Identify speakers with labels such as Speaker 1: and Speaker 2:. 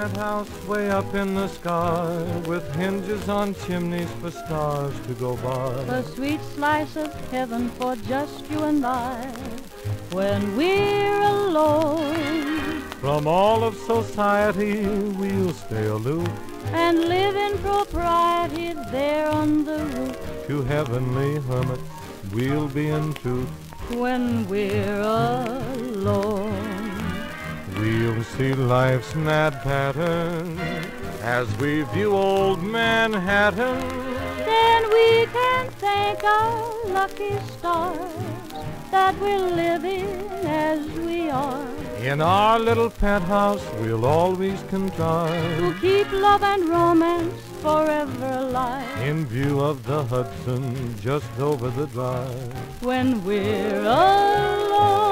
Speaker 1: penthouse way up in the sky, with hinges on chimneys for stars to go by.
Speaker 2: A sweet slice of heaven for just you and I, when we're alone.
Speaker 1: From all of society we'll stay aloof,
Speaker 2: and live in propriety there on the roof.
Speaker 1: To heavenly hermits we'll be in truth,
Speaker 2: when we're alone.
Speaker 1: We'll see life's mad pattern as we view old Manhattan.
Speaker 2: Then we can thank our lucky stars that we're living as we are.
Speaker 1: In our little penthouse we'll always contrive
Speaker 2: to keep love and romance forever alive.
Speaker 1: in view of the Hudson just over the drive.
Speaker 2: When we're alone.